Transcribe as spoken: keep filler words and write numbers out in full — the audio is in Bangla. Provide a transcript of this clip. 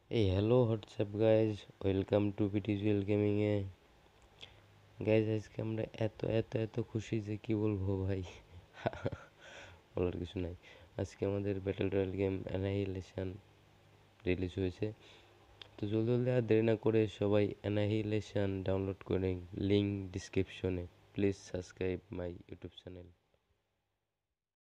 এই hello WhatsApp guys, welcome to পিটিজুয়াল গেমিংয়ে। গাইজ আজকে আমরা এত এত এত খুশি যে কি বলবো ভাই। বলার কিছু নাই। আজকে আমাদের battle royale game annihilation release হয়েছে। তো জলদি জলদি আর দেরি না করে সবাই অ্যানাহিলেশন ডাউনলোড করে, লিঙ্ক ডিসক্রিপশনে। Please subscribe my YouTube channel.